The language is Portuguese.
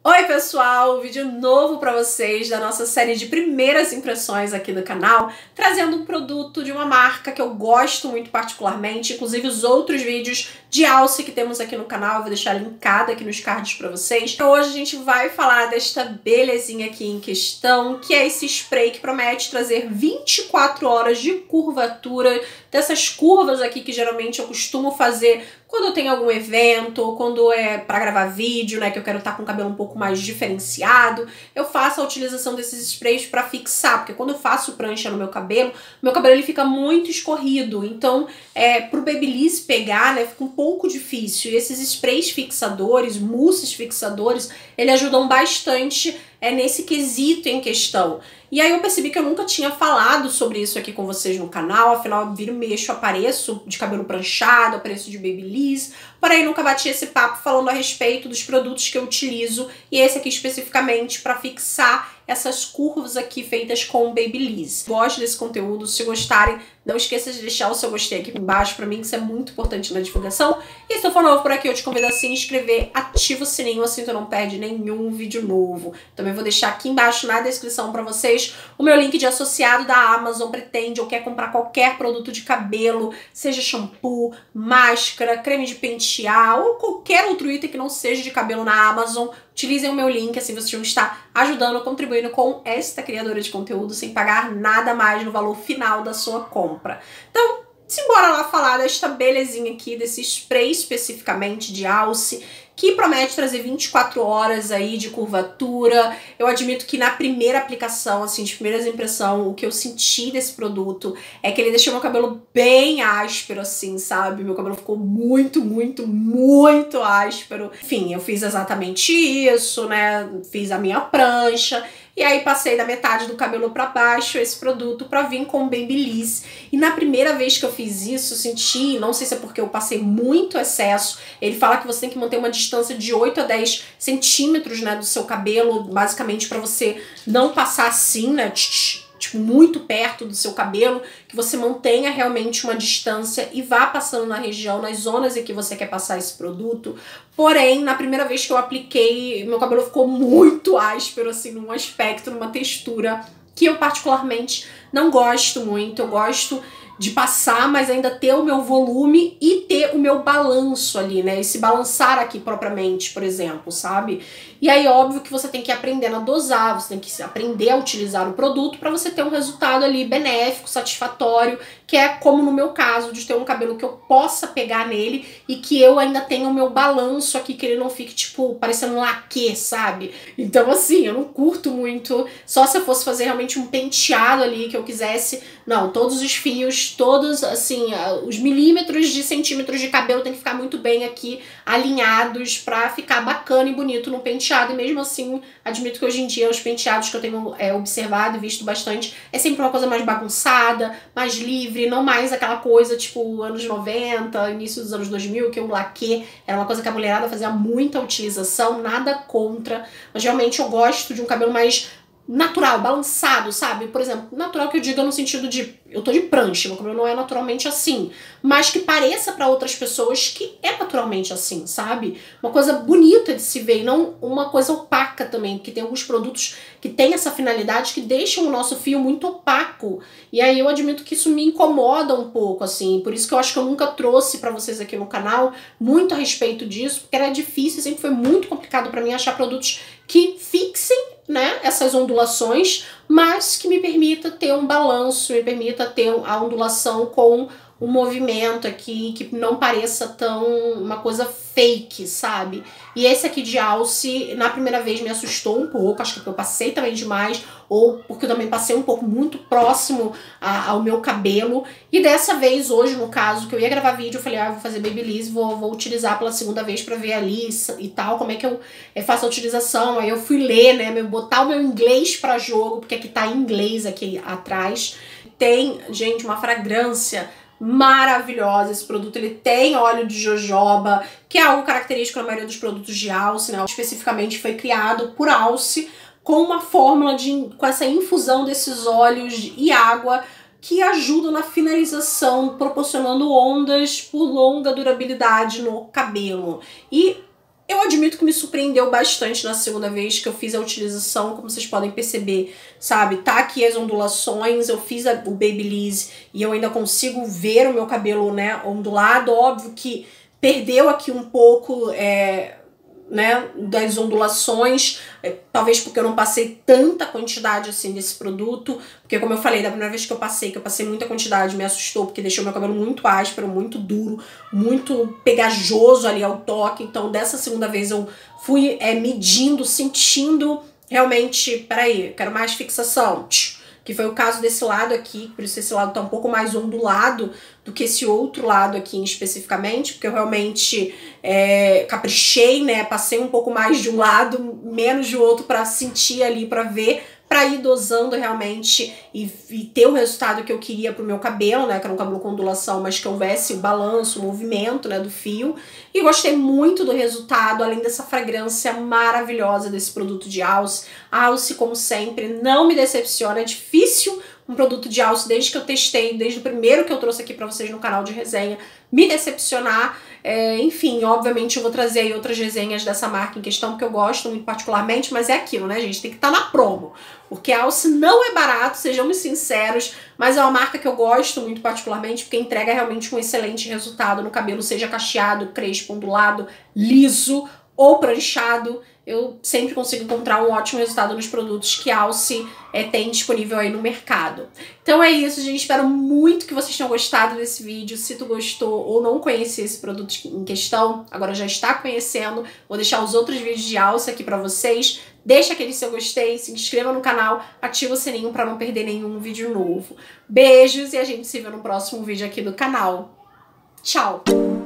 Oi pessoal, vídeo novo pra vocês da nossa série de primeiras impressões aqui do canal, trazendo um produto de uma marca que eu gosto muito particularmente, inclusive os outros vídeos de alce que temos aqui no canal, eu vou deixar linkado aqui nos cards pra vocês. Então, hoje a gente vai falar desta belezinha aqui em questão, que é esse spray que promete trazer 24 horas de curvatura, dessas curvas aqui que geralmente eu costumo fazer quando eu tenho algum evento, ou quando é pra gravar vídeo, né, que eu quero estar com o cabelo um pouco mais diferenciado, eu faço a utilização desses sprays pra fixar, porque quando eu faço prancha no meu cabelo ele fica muito escorrido, então pro Babyliss pegar, né, fica um pouco difícil, e esses sprays fixadores, mousses fixadores, eles ajudam bastante nesse quesito em questão. E aí eu percebi que eu nunca tinha falado sobre isso aqui com vocês no canal, afinal, viro e mexo, apareço de cabelo pranchado, apareço de Babyliss, porém nunca bati esse papo falando a respeito dos produtos que eu utilizo, e esse aqui especificamente para fixar essas curvas aqui feitas com Babyliss. Gosto desse conteúdo, se gostarem, não esqueça de deixar o seu gostei aqui embaixo pra mim, que isso é muito importante na divulgação. E se tu for novo por aqui, eu te convido a se inscrever, ativa o sininho, assim tu não perde nenhum vídeo novo. Também vou deixar aqui embaixo na descrição pra vocês o meu link de associado da Amazon, pretende ou quer comprar qualquer produto de cabelo, seja shampoo, máscara, creme de pentear ou qualquer outro item que não seja de cabelo na Amazon. Utilizem o meu link, assim vocês vão estar ajudando, contribuindo com esta criadora de conteúdo sem pagar nada mais no valor final da sua compra. Então, simbora lá falar desta belezinha aqui, desse spray especificamente de alce, que promete trazer 24 horas aí de curvatura. Eu admito que na primeira aplicação, assim, de primeiras impressões, o que eu senti desse produto é que ele deixou meu cabelo bem áspero, assim, sabe? Meu cabelo ficou muito, muito, muito áspero. Enfim, eu fiz exatamente isso, né? Fiz a minha prancha. E aí passei da metade do cabelo pra baixo esse produto pra vir com o Babyliss. E na primeira vez que eu fiz isso, eu senti, não sei se é porque eu passei muito excesso, ele fala que você tem que manter uma distância de 8 a 10 centímetros, né, do seu cabelo, basicamente pra você não passar assim, né, tipo, muito perto do seu cabelo, que você mantenha realmente uma distância e vá passando na região, nas zonas em que você quer passar esse produto. Porém, na primeira vez que eu apliquei, meu cabelo ficou muito áspero, assim, num aspecto, numa textura que eu particularmente não gosto muito. Eu gosto de passar, mas ainda ter o meu volume e ter o meu balanço ali, né? Esse balançar aqui propriamente, por exemplo, sabe? E aí, óbvio que você tem que aprender a dosar, você tem que aprender a utilizar o produto para você ter um resultado ali benéfico, satisfatório, que é como no meu caso, de ter um cabelo que eu possa pegar nele e que eu ainda tenha o meu balanço aqui, que ele não fique, tipo, parecendo um laque, sabe? Então, assim, eu não curto muito, só se eu fosse fazer realmente um penteado ali, que eu quisesse, não, todos os fios, todos, assim, os milímetros de centímetros de cabelo tem que ficar muito bem aqui alinhados pra ficar bacana e bonito no penteado. E mesmo assim, admito que hoje em dia os penteados que eu tenho observado e visto bastante é sempre uma coisa mais bagunçada, mais livre, não mais aquela coisa tipo anos 90, início dos anos 2000, que o laque era uma coisa que a mulherada fazia muita utilização, nada contra, mas realmente eu gosto de um cabelo mais natural, balançado, sabe? Por exemplo, natural que eu diga no sentido de eu tô de prancha, meu cabelo não é naturalmente assim, mas que pareça pra outras pessoas que é naturalmente assim, sabe? Uma coisa bonita de se ver e não uma coisa opaca também, porque tem alguns produtos que têm essa finalidade que deixam o nosso fio muito opaco. E aí eu admito que isso me incomoda um pouco, assim, por isso que eu acho que eu nunca trouxe pra vocês aqui no canal muito a respeito disso, porque era difícil, sempre foi muito complicado pra mim achar produtos que fixem, né, essas ondulações, mas que me permita ter um balanço, me permita ter a ondulação com um movimento aqui que não pareça tão uma coisa fake, sabe? E esse aqui de alce, na primeira vez me assustou um pouco, acho que eu passei também demais, ou porque eu também passei um pouco muito próximo ao meu cabelo. E dessa vez, hoje, no caso, que eu ia gravar vídeo, eu falei, vou fazer Babyliss, vou utilizar pela segunda vez pra ver ali e tal, como é que eu faço a utilização. Aí eu fui ler, né, botar o meu inglês pra jogo, porque aqui tá em inglês aqui atrás. Tem, gente, uma fragrância maravilhosa. Esse produto ele tem óleo de jojoba, que é algo característico na maioria dos produtos de alce, né? Especificamente foi criado por alce com uma fórmula com essa infusão desses óleos e água que ajudam na finalização, proporcionando ondas por longa durabilidade no cabelo. E Eu admito que me surpreendeu bastante na segunda vez que eu fiz a utilização, como vocês podem perceber, sabe? Tá aqui as ondulações, eu fiz o Babyliss e eu ainda consigo ver o meu cabelo, né, ondulado. Óbvio que perdeu aqui um pouco, né, das ondulações, talvez porque eu não passei tanta quantidade assim desse produto, porque como eu falei, da primeira vez que eu passei muita quantidade, me assustou, porque deixou meu cabelo muito áspero, muito duro, muito pegajoso ali ao toque. Então dessa segunda vez eu fui medindo, sentindo realmente, peraí, quero mais fixação, que foi o caso desse lado aqui, por isso esse lado tá um pouco mais ondulado do que esse outro lado aqui especificamente, porque eu realmente caprichei, né, passei um pouco mais de um lado, menos de outro pra sentir ali, pra ver, pra ir dosando realmente e ter o resultado que eu queria pro meu cabelo, né, que era um cabelo com ondulação, mas que houvesse o balanço, o movimento, né, do fio. E gostei muito do resultado, além dessa fragrância maravilhosa desse produto de Alce. Alce, como sempre, não me decepciona, é difícil um produto de Alce, desde que eu testei, desde o primeiro que eu trouxe aqui pra vocês no canal de resenha, me decepcionar. Enfim, obviamente eu vou trazer aí outras resenhas dessa marca em questão, porque eu gosto muito particularmente, mas é aquilo, né, gente? Tem que estar na promo, porque a Alce não é barato, sejamos sinceros, mas é uma marca que eu gosto muito particularmente, porque entrega realmente um excelente resultado no cabelo, seja cacheado, crespo, ondulado, liso ou pranchado. Eu sempre consigo encontrar um ótimo resultado nos produtos que a Alce tem disponível aí no mercado. Então é isso, gente. Espero muito que vocês tenham gostado desse vídeo. Se tu gostou ou não conhecia esse produto em questão, agora já está conhecendo. Vou deixar os outros vídeos de Alce aqui pra vocês. Deixa aquele seu gostei, se inscreva no canal, ativa o sininho pra não perder nenhum vídeo novo. Beijos e a gente se vê no próximo vídeo aqui do canal. Tchau!